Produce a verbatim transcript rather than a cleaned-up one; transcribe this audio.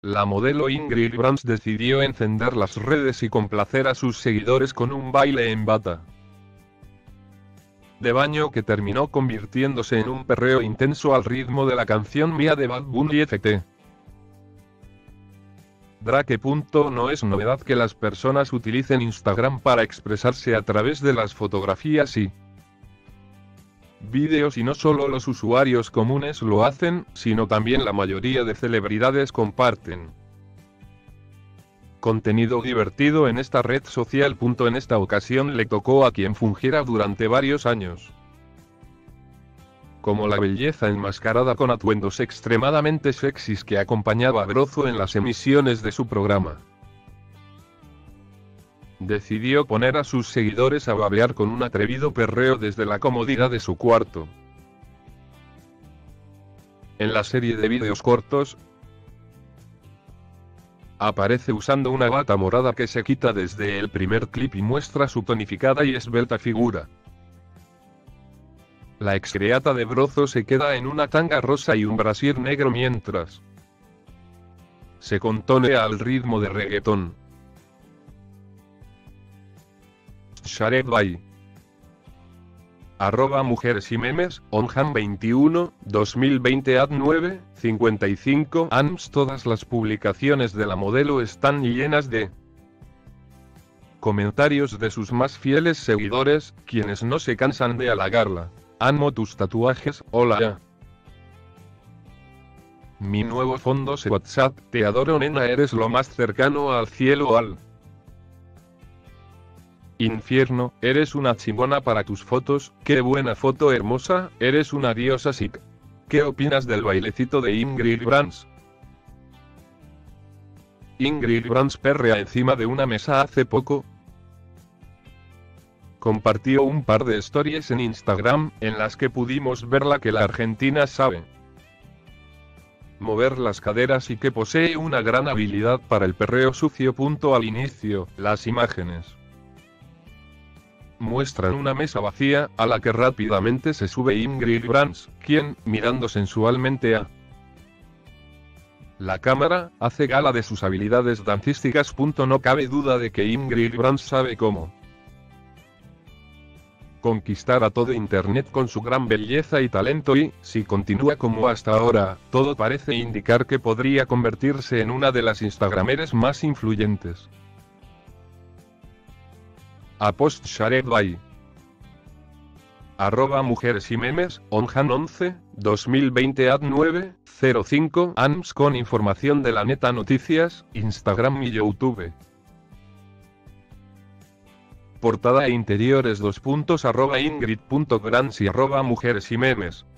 la modelo Ingrid Brands decidió encender las redes y complacer a sus seguidores con un baile en bata de baño que terminó convirtiéndose en un perreo intenso al ritmo de la canción Mía de Bad Bunny F T. Drake. No es novedad que las personas utilicen Instagram para expresarse a través de las fotografías y vídeos, y no solo los usuarios comunes lo hacen, sino también la mayoría de celebridades comparten contenido divertido en esta red social. En esta ocasión le tocó a quien fungiera durante varios años como la belleza enmascarada con atuendos extremadamente sexys que acompañaba a Brozo en las emisiones de su programa. Decidió poner a sus seguidores a babear con un atrevido perreo desde la comodidad de su cuarto. En la serie de vídeos cortos, aparece usando una bata morada que se quita desde el primer clip y muestra su tonificada y esbelta figura. La excreata de Brozo se queda en una tanga rosa y un brasier negro mientras se contonea al ritmo de reggaetón. Shared by arroba mujeres y memes, onhan veintiuno, dos mil veinte ad nueve, cincuenta y cinco a m s. Todas las publicaciones de la modelo están llenas de comentarios de sus más fieles seguidores, quienes no se cansan de halagarla. Amo tus tatuajes, hola ya. Mi nuevo fondo se WhatsApp, te adoro nena, eres lo más cercano al cielo al infierno, eres una chingona para tus fotos, qué buena foto hermosa, eres una diosa sick. ¿Qué opinas del bailecito de Ingrid Brands? Ingrid Brands perrea encima de una mesa hace poco. Compartió un par de stories en Instagram, en las que pudimos verla que la argentina sabe mover las caderas y que posee una gran habilidad para el perreo sucio. Al inicio, las imágenes muestran una mesa vacía, a la que rápidamente se sube Ingrid Brands, quien, mirando sensualmente a la cámara, hace gala de sus habilidades dancísticas. No cabe duda de que Ingrid Brands sabe cómo conquistar a todo internet con su gran belleza y talento, y, si continúa como hasta ahora, todo parece indicar que podría convertirse en una de las instagrameres más influyentes. A post shared by arroba mujeres y memes, onhan once, dos mil veinte ad nueve, cero cinco a m s. Con información de La Neta Noticias, Instagram y YouTube. Portada e interiores dos puntos arroba ingrid punto brands y arroba mujeres y memes.